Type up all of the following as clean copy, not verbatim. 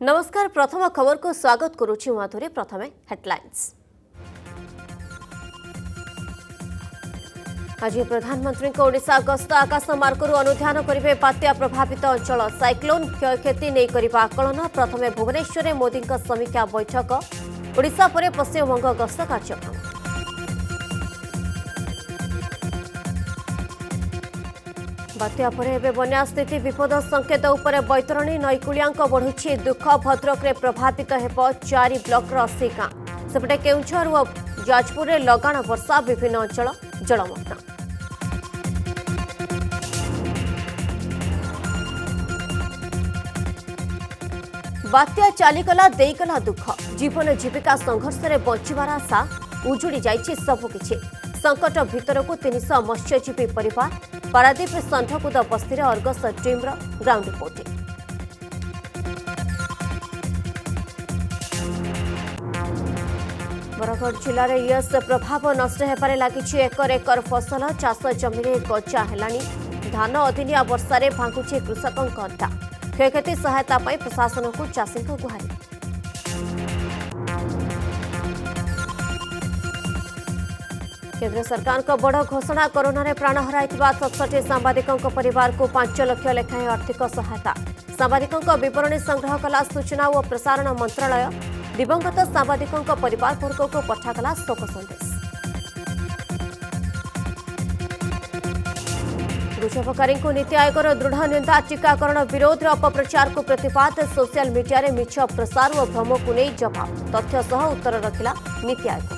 नमस्कार। प्रथम खबर को स्वागत करुछि माधुरी। प्रथमे हेडलाइंस। आज प्रधानमंत्री ओडिशा गस्त आकाश मार्गरू अनुध्यान करेंगे बात्या प्रभावित अंचल। साइक्लोन क्षयक्षति नहीं करबा आकलन। प्रथमे भुवनेश्वर में मोदी समीक्षा बैठक। ओडिशा पर पश्चिमबंग गस्त कार्यक्रम। बात्या पर एवं बन्या स्थिति विपद संकेत उपर बैतरणी। नईकुलिया बढ़ुछि दुख। भद्रक में प्रभावित हेब 4 ब्लॉक 80 गाँ। सेपटे केउंझर और जाजपुर में लगाण वर्षा। विभिन्न अंचल जलमग्न। बात्या चालीगला देईगला दुख। जीवन जीविका संघर्ष में बंचार आशा उजुड़ी जाइछि सबकिछि। संकट भितरकू 300 मत्स्यजीवी परिवार। पारादीप संधकुद बस्ती Argus team ground reporting. Bargarh जिले में ईएस प्रभाव नष्ट होबार लगी। एकर एकर फसल चाष जमी गजा हेलानी। धान अदिनिया वर्षा भांगुची कृषकों अड्डा। क्षयक्षति सहायता प्रशासन को चाषी गुहारी। केंद्र सरकार को बड़ घोषणा। कोरोना रे प्राण हराई 67 सांबादिकों परिवार को 5 लाख लेखाएं आर्थिक सहायता। सांबादिकों विवरणी संग्रह कला सूचना और प्रसारण मंत्रालय। दिवंगत सांबादिकों परिवार वर्ग को पठागला शोक संदेश। गुजबकारी नीति आयोगर दृढ़ निंदा। टीकाकरण विरोध अपप्रचार को प्रतिवाद। सोशल मीडिया रे मिछ प्रसार और भ्रम को नहीं जवाब। तथ्य सह उत्तर रखिला नीति आयोग।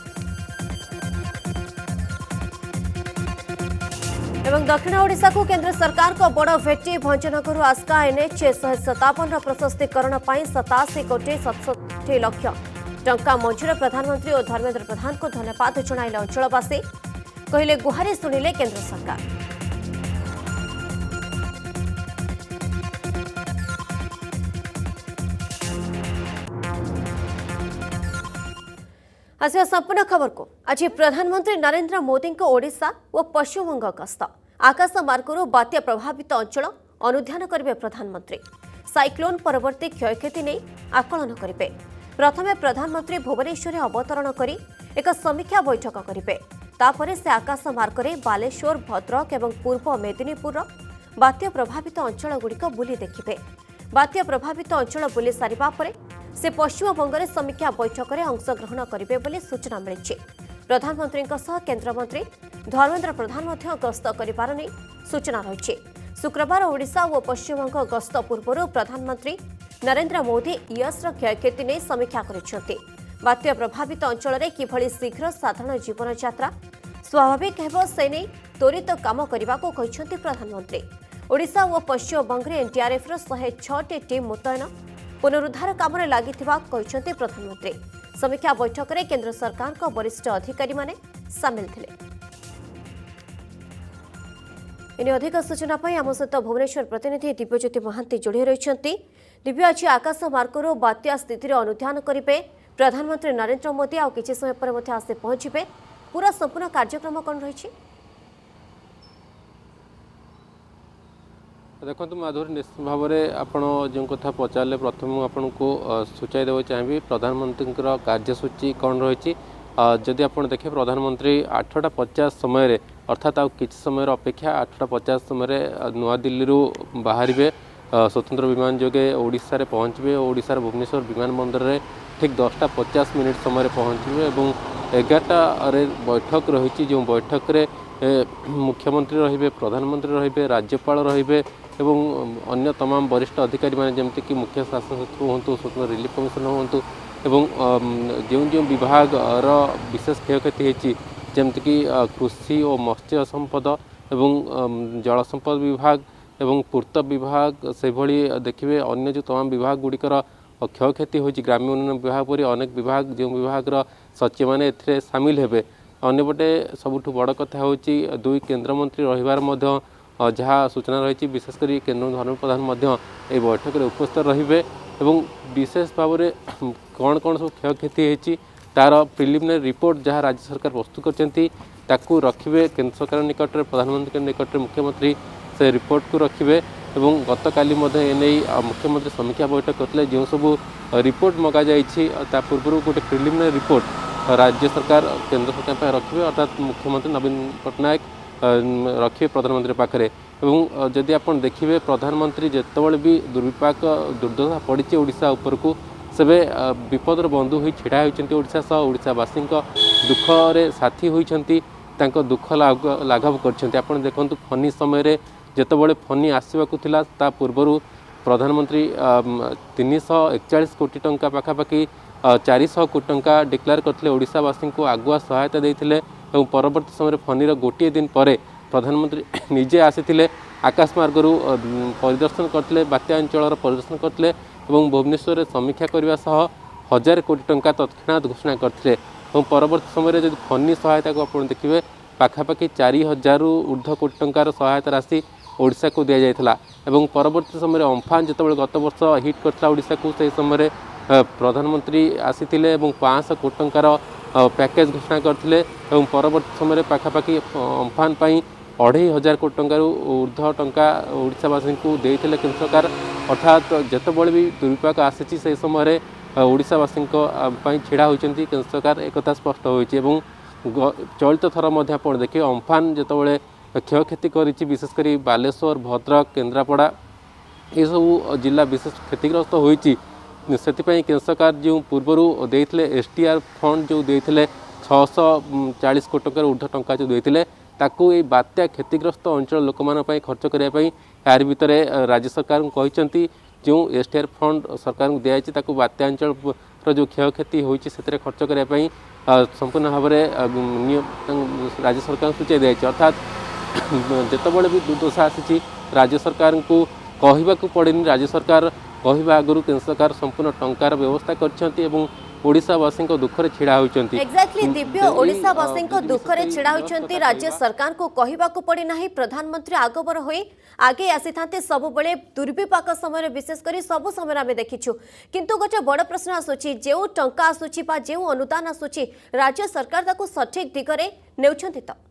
एवं दक्षिण ओडिशा को केंद्र सरकार को बड़ भेटी। भंजनगर आस्का एनएच 157 प्रशस्तीकरण 87 कोटी 67 लाख टंका मंजूर। प्रधानमंत्री और धर्मेंद्र प्रधान को धन्यवाद जणाइले अंचलवासी। कहले गुहारी शुणिले केंद्र सरकार। आसिया संपूर्ण खबर को। आज प्रधानमंत्री नरेंद्र मोदी को ओडिशा और पश्चिमबंग गस्त। आकाश मार्गरू बात्या प्रभावित अंचल अनुध्यान करेंगे प्रधानमंत्री। साइक्लोन परवर्ती क्षयक्षति नहीं आकलन करेंगे। प्रथमे प्रधानमंत्री भुवनेश्वर अवतरण कर एक समीक्षा बैठक करेंगे। तापर से आकाश मार्ग में बालेश्वर, भद्रक और पूर्व मेदिनीपुर बात्या प्रभावित अंचल गुड़िक बुली देखिए। बात्या प्रभावित अंचल बुली सारिबा परे से पश्चिमबंग में समीक्षा बैठक में अंशग्रहण करेंगे बोली सूचना मिली। प्रधानमंत्री केंद्रमंत्री धर्मेंद्र प्रधान गस्त कर सूचना रही। शुक्रवार ओडिशा और पश्चिमबंग गस्त पूर्व प्रधानमंत्री नरेंद्र मोदी ईएस क्षयक्षति नहीं समीक्षा कर बात्या प्रभावित अंचल में किभली शीघ्र साधारण जीवन यात्रा स्वाभाविक हेब से नहीं त्वरित काम करने को कहते प्रधानमंत्री। ओडिशा और पश्चिमबंग में एनडीआरएफ 106 टीम मुतयन पुनरुद्धार काम लगी प्रधानमंत्री। समीक्षा बैठक में केंद्र सरकार को वरिष्ठ अधिकारी माने सामिल थे। इन अधिक सूचना आम सहित भुवनेश्वर प्रतिनिधि दिव्यज्योति महांती जोड़ी रही। दिव्य आज आकाश मार्गरू बात्या स्थिति अनुध्यान करेंगे प्रधानमंत्री नरेंद्र मोदी। आ किछि समय पर आसे पहुंचे। पूरा संपूर्ण कार्यक्रम कौन रही? देखो माधुरी, निश्चित भाव में आपड़ जो कथा पचारे प्रथम आपन को सूचाई देवा चाहिए प्रधानमंत्री कार्यसूची कौन रही। जदि आप देखे प्रधानमंत्री 8:50 समय अर्थात किसी समय अपेक्षा 8:50 समय नवा दिल्ली बाहर स्वतंत्र विमान जोगे ओडिशा रे पहुँचे। ओडिशार भुवनेश्वर विमान बंदर में ठीक 10:50 समय पहुँचे। 11टारे बैठक रही। जो बैठक रे मुख्यमंत्री रहिबे, प्रधानमंत्री रहिबे, राज्यपाल रहिबे एवं अन्य तमाम वरिष्ठ अधिकारी माने जमती कि मुख्य शासन सचिव हूँ, स्वतंत्र रिलीफ कमिशनर हूँ एवं जो जो विभाग विशेष क्षयक्षति होती जमती कि कृषि और मत्स्य संपद एवं जल संपद विभाग एवं पूर्त विभाग से भली देखिए अन्य जो तमाम विभाग गुड़िकर क्षयक्षति होती ग्राम्य उन्नयन विभाग परी अनेक विभाग जो विभाग सचिव मैंने ए सामिल हेबे। अन्यपटे सबुठ बड़ कथा हूँ 2 केन्द्रमंत्री रही जहाँ सूचना रही। विशेषकर केन्द्र धर्मेंद्र प्रधान ये बैठक में उपस्थित रहिबे एवं विशेष भाव में कौन कौन सब क्षयक्षति होती तार प्रिलिमिनरी रिपोर्ट जहाँ राज्य सरकार प्रस्तुत करते रखिए केन्द्र सरकार निकट में, प्रधानमंत्री निकट में मुख्यमंत्री से रिपोर्ट को रखिए एवं गतकाली मुख्यमंत्री समीक्षा बैठक करते जो सब रिपोर्ट मगा जा पूर्व गोटे प्रिलिमिनारी रिपोर्ट राज्य सरकार केंद्र सरकार रखिए अर्थात मुख्यमंत्री नवीन पट्टनायक रखिए प्रधानमंत्री पाखे एवं जदि आप देखिए प्रधानमंत्री जितेबाला भी दुर्विपाक दुर्दशा पड़ी ओडिशा उपरकू सेबे विपदर बंधु हो छिड़ा होती ओडिशा सह ओडिशावासी दुखरे साथी होती दुख लाघव कर देखु फनी समय जितेबाला फनी आसवाक पूर्वर प्रधानमंत्री 341 कोटी टंका पाखापाखि 400 कोटी टंका डिक्लेयर करते ओडिशावासी को आगुआ सहायता देते परवर्ती समय फनीर गोटे दिन पर प्रधानमंत्री निजे आसी आकाशमार्गरू परिदर्शन करते बात्या अंचल परिदर्शन करते भुवनेश्वर समीक्षा करने सह 1000 कोटी टंका तत्क्षणात घोषणा करते परवर्ती समय जब फनी सहायता को आप देखिए पाखापाखि 4000 ऊर्ध्व कोटी टंकार सहायता राशि ओडिशा को दि जाइथिला एवं परवर्ती समय अम्फान जितेबाला गत वर्ष हिट करता ओडिशा को से समय प्रधानमंत्री आसीथिले एवं 500 कोटी टंकार पैकेज घोषणा करते परवर्ती समय पाखापाखि अम्फान पाई 2500 कोटी टंकार ऊर्ध्व टंका ओडिशावासी को देते केंद्र सरकार अर्थात जितेबाला भी दुर्विपाक आसी से समय ओडिशावासी छिड़ा होती केंद्र सरकार एक स्पष्ट होती चलित थर देखिए अम्फान जितेबाला क्षयक्षति करी विशेषकर बालेश्वर भद्रक केन्द्रापड़ा ये सब जिला विशेष क्षतिग्रस्त होती से केंद्र सरकार जो पूर्वर देते एसटीआर फंड जो देते 640 कोटी टंकार ऊर्ध्व टंका जो देते ताकू ये बात्या क्षतिग्रस्त अंचल लोक मानी खर्च करने यार भितर राज्य सरकार कहते जो एसटीआर फंड सरकार को दिखाई बात्या अंचल जो क्षयक्षति होती से खर्च करने संपूर्ण भाव में राज्य सरकार सूचाई दिखाई अर्थात जितेबाला भी दुर्दशा आसी राज्य सरकार को कहवाक पड़ेनि राज्य सरकार कहवा आगु केंद्र सरकार संपूर्ण टंकार व्यवस्था कर ओडिशावासी दुखरे छिड़ा होती एक्जाक्टली दिव्य ओडिशावासी दुखरे छिड़ा होती राज्य सरकार को कहवाक पड़े ना प्रधानमंत्री आगबर होई आगे आसी था सब बड़े दुर्विपाक समय विशेषकर सब समय आम देखीचु किंतु गोटे बड़ प्रश्न आसूची जो टंका आसूची जो अनुदान आसूची राज्य सरकार ताकू सठिक दिगरे नेउछंती तो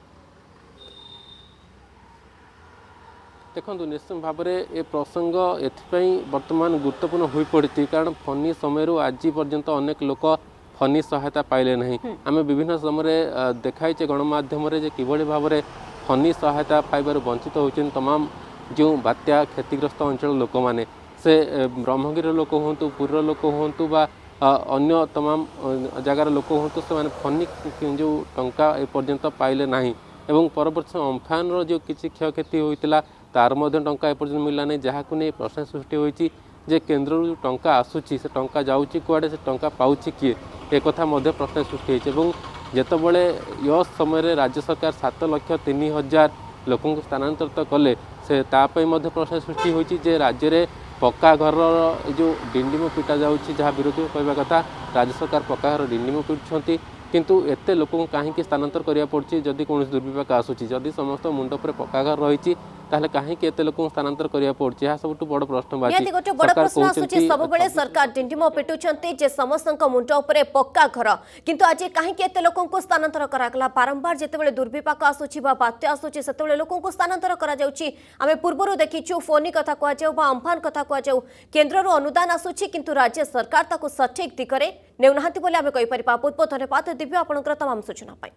देखो निश्चित भाव में ये प्रसंग एथपाई वर्तमान गुरुत्वपूर्ण हो पड़ी कारण फनी समय आज पर्यंत अनेक लोक फनी सहायता पाइले नहीं आम विभिन्न समय देखाइचे गणमाध्यम किभली भाव में फनी सहायता पाइबार वंचित होती तमाम जो बात्या क्षतिग्रस्त अंचल लोक मैंने से ब्रह्मगिरी लोक हूँ पुरीर लोक हूँ बा अन्य तमाम जगार लोक हूँ से फनी जो टंका एपर्यंत पाइले नहीं एवं परवर्ती अम्फान जो किसी क्षयक्षति होता तार मध्य टंका एपर्यंत मिलला नहीं जहाँ को नहीं प्रश्न सृष्टि होती जे केन्द्र जो टंका आसूची से टंका जाऊँगी कुआड़े से टंका पाउची किए एक प्रश्न सृष्टि होती जितेबाला यश समय राज्य सरकार 7,03,000 लोक स्थानांतरित कले से प्रश्न सृष्टि होती जे राज्य में पक्का घर जो डिंडिम पिटा जाऊँगी जहाँ विरोधी कहवा कथा राज्य सरकार पक्का घर डिंडिम पिटुंट किंतु एते लोक कहीं स्थानांतर करा पड़ी जदि कौन दुर्विपाक आसूची जदि समस्त मुंड पर पक्का घर रही ताहले कहीं एते लोक स्थानांतर करिया पड़छि या सबटु बड़ प्रश्नवाची गोटे बड़ प्रश्न आसुछि सब बेले सरकार डिंडिम पिटुछंती जे समस्तक मुंड ऊपर पक्का घर किंतु आज कहीं एते लोक को स्थानांतर करागला बारंबार जेते बेले दुर्विपाक आसुछि बा बात्या आसुछि सेते बेले लोक को स्थानांतर करा जाउछि आमे पूर्वरु देखिछु फोनी कथा कहआ जाउ बा अम्फान कथा कहआ जाउ केंद्ररु अनुदान आसुछि किंतु राज्य सरकार ताको सठिक दिगरे नेउनाहांती बोले आमे कहि परिबा बहुत बहुत धन्यवाद दिव्य आपनकर तमाम सूचना पाई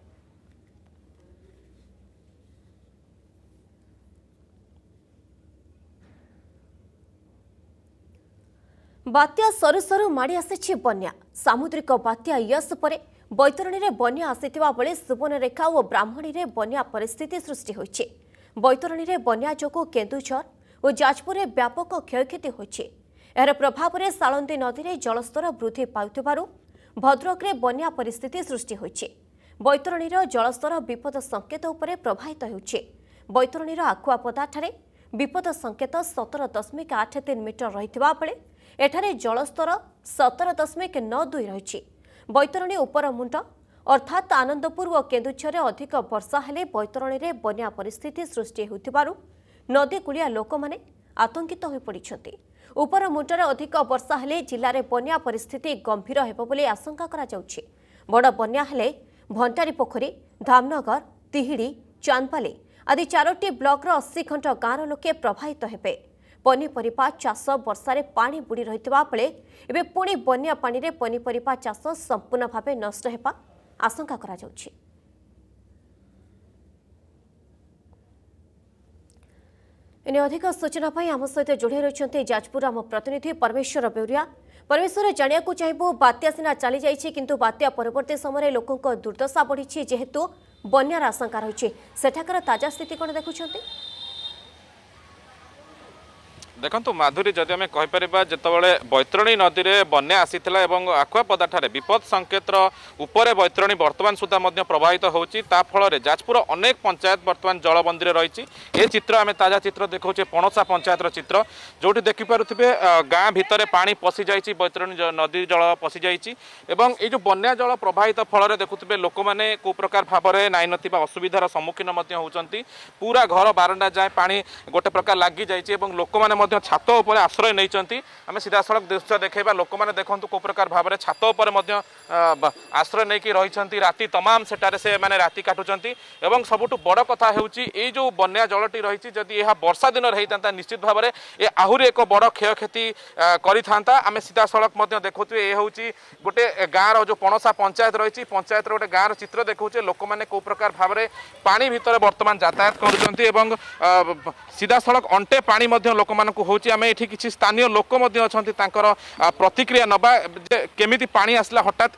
बात्या सरु सरु माड़ी आसी बन्या सामुद्रिक बात्या यश पर बैतरणी में बन्या आसीथिबा बेले सुवर्णरेखा और ब्राह्मणी में बन्या परिस्थिति सृष्टि होइछि बैतरणी में बन्या जोगु केन्दुझर और जाजपुर में व्यापक क्षयक्षति होइछि एहर प्रभाव में सालंदी नदी में जलस्तर वृद्धि पाउथिबारु भद्रक में बन्या परिस्थिति सृष्टि होइछि बैतरणीर जलस्तर विपद संकेत उपर प्रभावित होइछि बैतरणीर आखुआपदा ठारे विपद संकेत 17.83 मीटर रहिथिबा बेले एठारे जलस्तर 17.92 रही बैतरणी उपर मुंड अर्थात आनंदपुर और केन्दुझर अधिक वर्षा हेले बैतरणी में बन्या परिस्थिति सृष्टि होतिबारु नदी कूलिया लोक माने आतंकित हो पड़िछंती उपर मुंडर अधिक वर्षा हेले जिले में बन्या परिस्थिति गंभीर हेबो बोली आशंका करा जाउछि बड़ बन्या हेले भंटारी पोखरी धामनगर तिहिड़ी चांदपाली आदि 4टी ब्लॉक 80 खंड गाँवर लोके प्रभावित हेबे। पनीपरिया चाष वर्षार पानी बुड़ी रही बेले एवं पुणी बन्या पानी रे पनीपरिया चाष संपूर्ण भाव नष्ट होगा आशंका करा जाउछि। एने अधिक सूचना आम सहित जोड़ी रही जाजपुर आम प्रतिनिधि परमेश्वर बेउरिया। परमेश्वर जानिया चाहबू बात्या सिना चली जाइए किंतु बात्या परवर्ती समय लोकों दुर्दशा बढ़ी जेहेतु बन्यार आशंका रही सेठाकर ताजा स्थिति कौन देखुंत? देखो माधुरी जदि आम कहीपर जितेबाला बैतरणी नदी में बन्या आसीथिला एवं आखुआपदा ठारे विपद संकेतर उपरे बैतरणी वर्तमान सुधा प्रभावित होची ता फल जाजपुर अनेक पंचायत वर्तमान जलबंदी रही। ये चित्र आम ताजा चित्र देखा पणसा पंचायतर चित्र जो देखिपे गाँ भितर पानी पशि जाइए बैतरणी नदी जल पशि जाइए एवं ये जो बन्या जल प्रभावित फल देखुए लोक मैंने कौ प्रकार भाव में नाई ना असुविधार सम्मुखीन होती पूरा घर बारंडा जाए पानी गोटे प्रकार लगी जाइए लोक मैंने छात उपर आश्रय नहीं आम सीधा सड़क दृश्य देखा लोक मैंने देखूँ कौ प्रकार भाव में छात उपर आश्रय नहीं रही राति तमाम सेटारे से माने राति काटुंट एवं सबुठ बड़ कथा होची जो बन्या जलटी रही जदि यह वर्षा दिन रही निश्चित भाव में ये आहरी एक बड़ क्षयक्षति करिथांता। आम सीधा सड़क देखुए ये हूँ गोटे गाँव जो पणसा पंचायत रही पंचायत गोटे गाँव चित्र देखुचे लोक मैंने कौ प्रकार भाव में पानी भितर वर्तमान यातायात करुँच सीधा सड़क अंटे पानी लोक मान होची आम ये किसी स्थानीय लोक अच्छा प्रतिक्रिया नवा केमिति पानी आसला हठात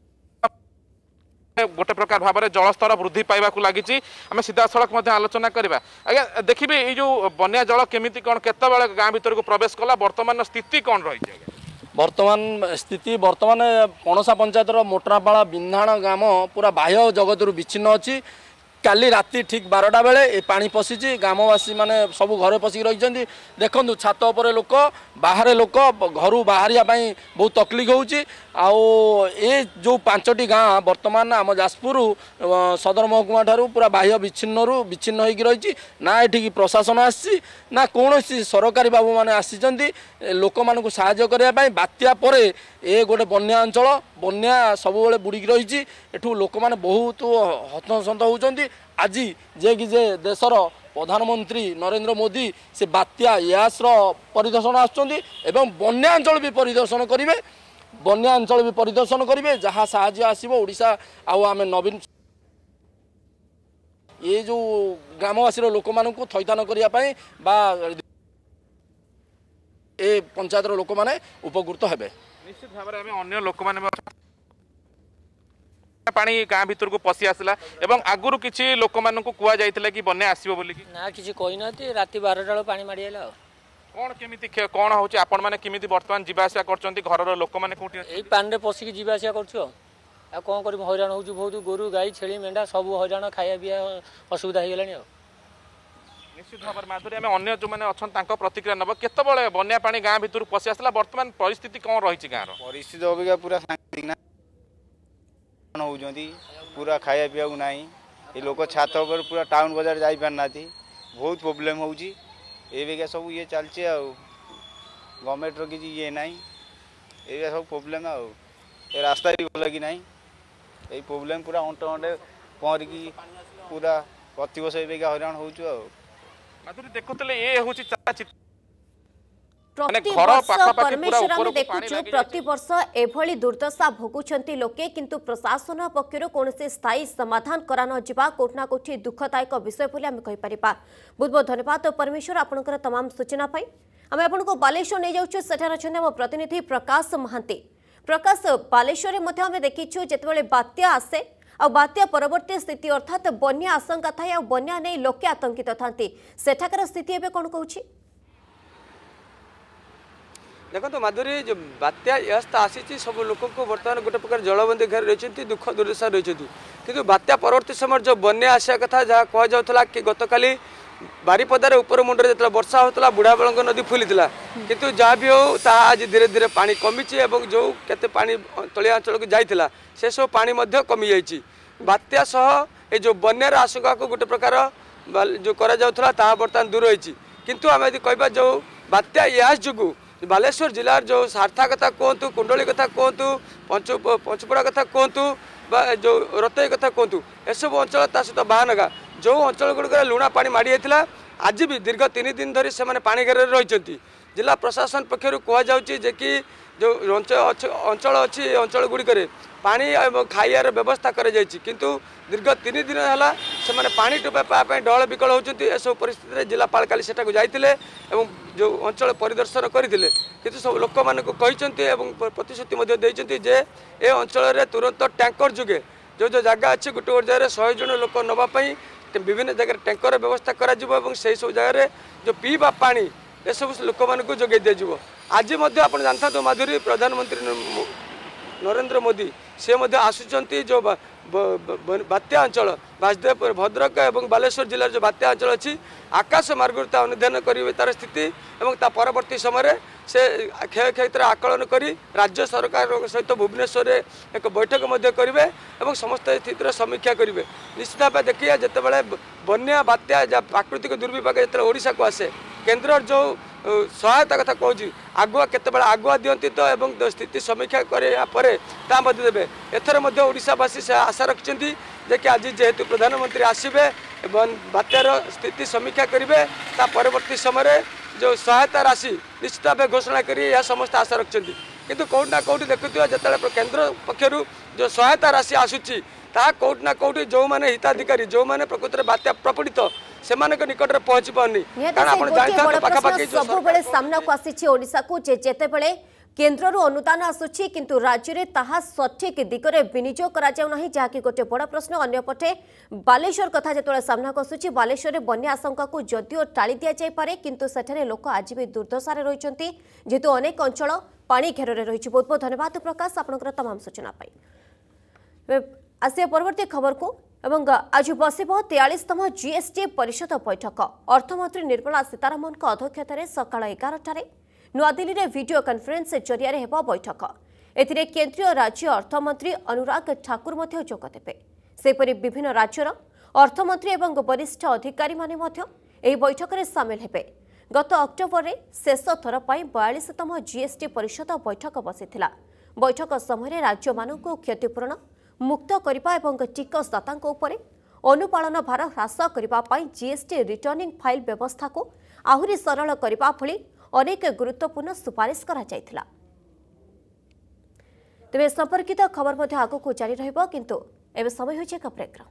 गोटे प्रकार भाव में जलस्तर वृद्धि पाइबा लगी आम सीधा सड़क आलोचना करवा। आज्ञा देखिए ये जो बन्या जल केमिति कौन केतबेले गाँ भीतर को प्रवेश कला वर्तमान स्थिति कौन रही? वर्तमान स्थिति वर्तमान पणसा पंचायतर मोटरापाड़ा बिंधाण ग्राम पूरा बाह्य जगत विच्छिन्न अच्छी। काली राति ठीक 12टा बेले ये पानी पशिची ग्रामवासी माने सब घरे पशिक रही देखु छात उपर लोक बाहर लोक घर बाहरिया बहुत तकलीफ होची। ये जो 5टी गाँ वर्तमान आम जाजपुर सदर महकुमा ठारू पूरा बाह्य विच्छिन्न होगी रही ना ये प्रशासन आसी ना कौन सरकारी बाबू मैंने आसी लोक मानू साहाय्य करने बात्या पर ए गोटे बन्या अंचल बन्या सब बुड़िक रही एठू लोक मैंने बहुत हतसंत होती। आज जे कि जे देशर प्रधानमंत्री नरेंद्र मोदी से बात्या यासर परिदर्शन आसुँच बन्या अंचल भी परिदर्शन करेंगे बन्या अंचल भी परिदर्शन करेंगे जहाँ साहाय्य आसो ओडिशा आम नवीन ये जो ग्रामवासी लोक मान थैथान करने ए पंचायत लोक मैंने उपकृत हेबे। निश्चित भाव में अन्य लोक मैंने पानी गाँ भीतर को पशि आसला एवं आगुरी किसी लोक मान कह जाइए कि बन्या आसो बोली ना किसी कहना राति 12टा पानी मारी आला कौन केमिति कौन होची आपण माने केमिति वर्तमान जीवा आसा करचंती घरर लोक माने कोठी एई पानी रे पसिक जीवा आसा करछो आ कोन करी हैरान होउछु बहुत गोरु गाई छेली मेंढा सब हैरान खाया बिया असुविधा हो गेलानी। निश्चित भाव माधुरी आम अन्य जो मैंने अच्छा तांको प्रतिक्रिया नब केतबेले बन्या पानी गाँ भीतर पशि आसला वर्तमान परिस्थिति कौन रही गाँव परिस्थिति अबिका पूरा होउजंती पूरा खाया पिया नाई ये लोक छात पर पूरा टाउन बाजार जाई पारना बहुत प्रोब्लेम होउची एबिका सब ये चलचे गवर्नमेंट रो किसी ये नाई ये सब प्रोब्लेम ये रास्ता भी भल कि नाई ये प्रोब्लेम पूरा अंटे अंटे पहरिकी पूरा प्रतिवर्ष एबिका हैरान होउछु माधुरी देखुतले ये होउची चित्र प्रतिवर्ष एभली दुर्दशा भोगुंट लोके किंतु प्रशासन पक्षर कौन से स्थायी समाधान करा न कोठना कोठी दुखदायक विषय बोली आम कहीपर। बहुत बहुत धन्यवाद परमेश्वर आपनकर तमाम सूचना पाई। आम आपको बालेश्वर नहीं जाऊँ सेठार अच्छा आम प्रतिनिधि प्रकाश महांती। प्रकाश बालेश्वर में देखीचु जितेबाला बात्या आसे आ बात्या परवर्ती स्थिति अर्थात बन्या आशंका थाए बन्या नहीं लोके आतंकित था सेठाकर स्थिति एवं कौन कहूँ? देखो माधुरी जो बात्या यस्त आसी सब लोक को बर्तमान गोटे प्रकार जलबंदी घर रही दुख दुर्दशा रही कि बात्या परवर्ती समय जो बन्या आसा कथा जहाँ कहुला कि गतकाली बारीपदार उपर मुंडे जो वर्षा होता बुढ़ाबलंग नदी फुलीला किंतु जहाँ भी हो आज धीरे धीरे पानी कमी जो केते पानी तलिया अंचल को जाइला से सब पानी कमी जाइए बात्या सह ये जो बन्यार आशंका को गोटे प्रकार जो करा बर्तमान दूर होती किंतु आम यदि कह जो बात्या यास जो बालेश्वर जिलार जो सारथा कथा कहतु कुंडली कथा कहतु पंचपड़ा कथा कहतु जो रतई कथा कहतु एसबू अंचल सहित बाहानगा जो अंचल गुड़िक लुणा पानी माड़ी जाता आज भी दीर्घ 3 दिन धरी से पानी घेर रही जिला प्रशासन पक्षर कहुचे कि जो अंचल अच्छी अंचल गुड़िक पानी खाइबार व्यवस्था किंतु दीर्घ 3 दिन है से पानी टोपा पाई डहल विकल होती सब परिस्थिति जिलापाल काली सेटा जाते जो अंचल परिदर्शन करते किंतु सब लोक मान प्रतिश्रुति देते जे ए अंचल तुरंत टैंकर जुगे जो जो जगह अच्छी गोटे गोटे जगह 100 जन लोक नापी विभिन्न जगह टैंकर व्यवस्था कर सब जगह जो पीवा पानी ये सब लोक मानक जोगे दिज्व आज आप जानता माधुरी प्रधानमंत्री नरेंद्र मोदी से आसुचंती जो बात्या अंचल बासुदेवपुर भद्रक और बालेश्वर जिलार जो बात्या अंचल अच्छी आकाश मार्ग अनुधान करेंगे तार स्थिति और ता परवर्ती समय से क्षय क्षेत्र आकलन कर राज्य सरकार सहित भुवनेश्वर एक बैठक करेंगे और समस्त स्थितिर समीक्षा करेंगे निश्चित भाव देखिए जिते बन्या बात्या प्राकृतिक दुर्विपाक जो ओडिशा को आसे केन्द्र जो सहायता कथा कहूँ आगुआ केत आगुआ दिखती तो स्थिति समीक्षा देवे एथर ओडिशावासी से आशा रखिंट कि आज जेहेतु प्रधानमंत्री आसबे बात्यार स्थिति समीक्षा करेंगे ता परवर्ती समय जो सहायता राशि निश्चित भाव घोषणा कर समस्त आशा रखिंट किंतु कौटना कौटी देखुवा जो केन्द्र पक्षर जो सहायता राशि आसूची ताहा कौटना कौटी जो मैंने हिताधिकारी जो मैंने प्रकृत बात्या प्रपीड़ित से निकट में पहुंची पारनी सब सामना को आसी ओडिशा को जेतेबेले केन्द्र अनुदान आसुची किंतु राज्य में ताहा सठिक दिगरे विनियोग करा जाउ नाही जहाँकि गोटे बड़ प्रश्न अन्यपटे बालेश्वर कथा जो सामना को आसुची बालेश्वर में बन्या आशंका को जदिओ टाली दि जाए पारे किंतु सेठारे लोक आज भी दुर्दशारे रहिसंती जेहेतु अनेक अंचल पानी घेर रही। बहुत बहुत धन्यवाद प्रकाश आपनकर तमाम सूचना पाई। आसिया परवर्ती खबर को एवं आज बसिब 43तम जीएसटी परिषद बैठक अर्थमंत्री निर्मला सीतारमण अध्यक्षतार सकाळ 11टारे नुआदिल्ली में वीडियो कॉन्फ्रेंस जरिया हेब बैठक एथिरे केंद्रीय राज्य अर्थमंत्री अनुराग ठाकुर मध्य जोगदेबे सेपरि विभिन्न राज्यर अर्थमंत्री एवं वरिष्ठ अधिकारी माने मध्य एही बैठक में सामिल हेबे। गत अक्टोबर में शेष थर पर 42तम जीएसटी परिषद बैठक बसिथिला। बैठक समय राज्य मानक क्षतिपूरण मुक्त करने और टिकसदाता अनुपालन भार ह्रास करने जीएसटी रिटर्निंग फाइल व्यवस्था को आहुरी सरल करने भली अनेक गुरुत्वपूर्ण सुपारिश करा जायथिला। तेबे संपर्कित खबर आगक जारी रहिबो किंतु एबे समय होइछे एक ब्रेक।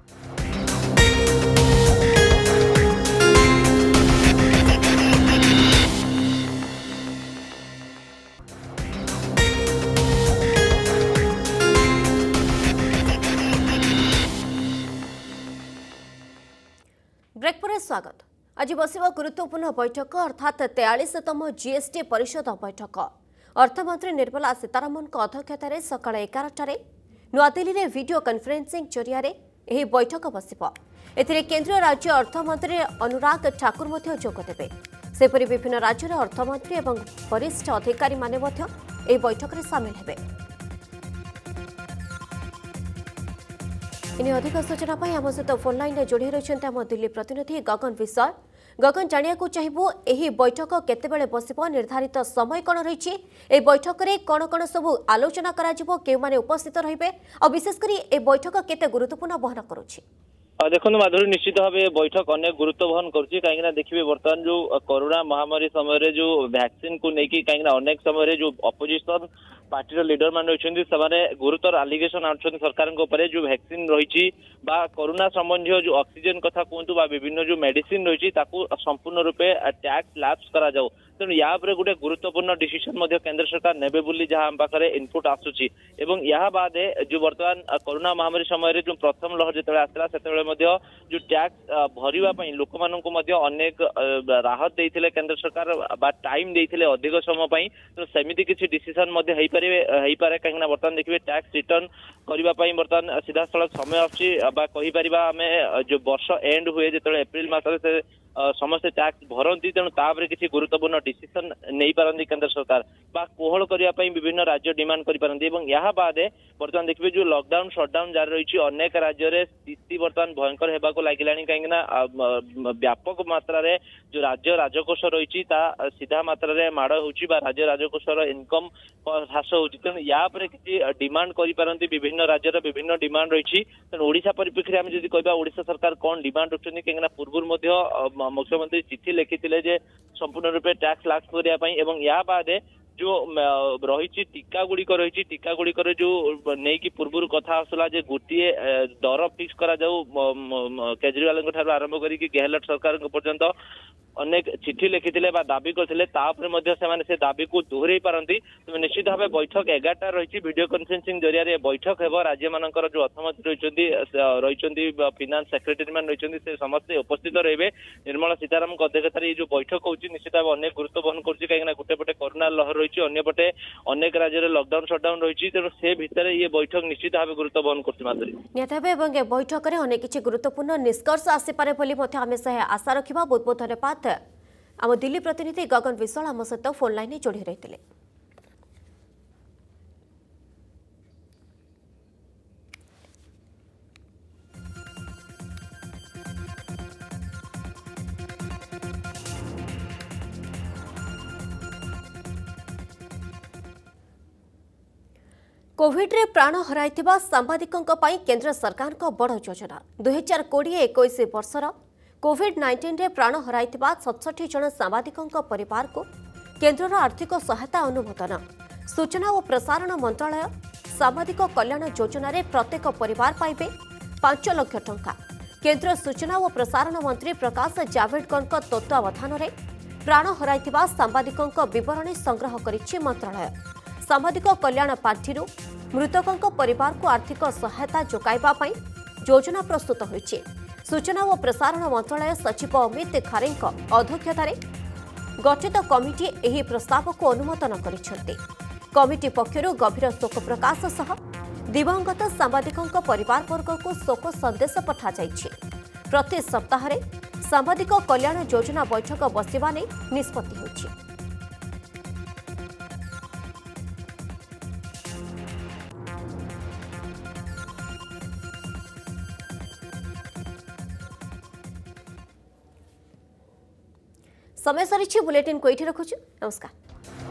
ब्रेक पर स्वागत। आज बसिब गुरुत्वपूर्ण बैठक अर्थात 43तम जीएसटी परिषद बैठक अर्थमंत्री निर्मला सीतारमण अध्यक्षतार सकाळ 11टारे नुआदिल्ली में वीडियो कॉन्फ्रेंसिंग जरिया यह बैठक बसिब। एथिरे केंद्रीय राज्य अर्थमंत्री अनुराग ठाकुर मध्य जोगदेबे सेपरि विभिन्न राज्यर अर्थमंत्री एवं वरिष्ठ अधिकारी माने मध्य एही बैठक में सामिल हेबे। इनी अधिक सूचना पाई आम सहित फोन लाइन में जोड़ी रही आम दिल्ली प्रतिनिधि गगन विश्वाल। गगन जानिया चाहिए यही बैठक केतेबेले बसिब निर्धारित समय कौन रही बैठक में कौन कौन सब आलोचना करा उपस्थित रहिबे और विशेषकर ए बैठक केते गुरुत्वपूर्ण बहन करुछि। देखो माधुरी निश्चित भाव बैठक अनेक गुरुत्व बहन करुच्ची कहीं देखिए बर्तमान जो कोरोना महामारी समय जो वैक्सीन को लेकिन कहीं अनेक समय जो अपोजिशन पार्टी लीडर मान रही गुरुतर आलिगेशन आनुछन सरकार जो वैक्सीन रही कोरोना संबंधी जो ऑक्सीजन कथा कहतु विभिन्न जो मेडिसिन रही संपूर्ण रूपे टैक्स लैप्स करा जाऊ तेणु या गोटे गुरुत्वपूर्ण डिसीजन केंद्र सरकार नेबे बोली जहां हम पाखे इनपुट आसूची एवं या बाद जो बर्तमान कोरोना महामारी समय जो प्रथम लहर जो आसला से जो टैक्स भरवाई लोक मानक अनेक राहत देते केंद्र सरकार टाइम देते अधिक समय तेणु सेमती किसी डिसीजन हो पारे कहीं बर्तमान देखिए टैक्स रिटर्न करने बर्तमान सीधा सड़क समय आम जो वर्ष एंड हुए जो एप्रिल मस समस्ते टैक्स भरती तेणु तापर किसी गुरुत्वपूर्ण डिसीजन नहीं पारती केंद्र सरकार बा कोहल करने विभिन्न राज्य डिमांड करें यहाँ बादे बर्तमान देखिए जो लॉकडाउन शटडाउन जारी रही अनेक राज्य में स्थिति बर्तमान भयंकर होगा लगे कहीं व्यापक मात्रा रे जो राज्य राजकोष रही सीधा मात्रा रे माड़ हो राज्य राजकोषर इनकम ह्रास हो तेणु या किसी डिमांड करें विभिन्न राज्यर विभिन्न डिमांड रही तेणु ओडिशा परिप्रेक्षी में जब कहवा ओडिशा सरकार कौन डिमांड रखुच्च कहीं पूर्व मुख्यमंत्री चिठी लिखिते संपूर्ण रूपे टैक्स लाक्स करने या बादे जो रही टीका गुड़िक रही टीका गुड़िक जो नहीं कि पूर्व कथा आसला गोटे दर फिक्स करा जाऊ केजरीवाल आरंभ करके गेहलोत सरकार पर्यंत अनेक चिठी लिखिते दाबी करते से दाबी को दोहरई पारती तेज निश्चित भाव बैठक 11टा रही वीडियो कॉन्फ्रेंसिंग जरिया बैठक हो राज्य मान जो अर्थमंत्री रही फिनान्स सेक्रेटरी मान रही से समस्ते उपस्थित रहे निर्मला सीताराम अध्यक्षतार ये जो बैठक हो निश्चित भाव अनेक गुरुत्व बहन कर कहीं गोटेपटे कोरोना लहर रही अंपटे अनेक राज्य में लॉकडाउन शटडाउन रही तेणु से भितर ये बैठक निश्चित भाव गुरुत्व बहन कर बैठक में अनेक किसी गुरुत्वपूर्ण निष्कर्ष आसपे आशा रखा। बहुत बहुत धन्यवाद आम दिल्ली प्रतिनिधि गगन विश्वाल आम सहित फोन लाइन जोड़ी रही। कोविड रे प्राण हराइथिबा सांबादिकों केंद्र सरकार को बड़ योजना 2020-21 वर्षर कोविड-19 रे प्राण हराइथिबा 67 जन सांबादिकों परिवार को केंद्र आर्थिक सहायता अनुमोदन। सूचना और प्रसारण मंत्रालय सांबादिक कल्याण योजना रे प्रत्येक परिवार पाइबे 5 लाख टंका। केंद्र सूचना और प्रसारण मंत्री प्रकाश जावड़ेकर तत्वावधान में प्राण हराइथिबा सांबादिकों विवरणी संग्रह करिछि मंत्रालय। सांबादिक कल्याण पार्टी मृतकों परिवार को आर्थिक सहायता जोगाइबा पई योजना प्रस्तुत होइछि। सूचना और प्रसारण मंत्रालय सचिव अमित खारे अध्यक्षतार गठित कमिटी एही प्रस्ताव को अनुमोदन करिसेंति। कमिटी पक्षरु गभीर शोक प्रकाश सह दिवंगत सांबादिकों परिवार वर्ग को शोक संदेश पठा जाइछि। प्रति सप्ताह सांबादिक कल्याण योजना बैठक बसिबा नै निष्पत्ति होइछि। समय सरी बुलेटिन को ये रखुछु। नमस्कार।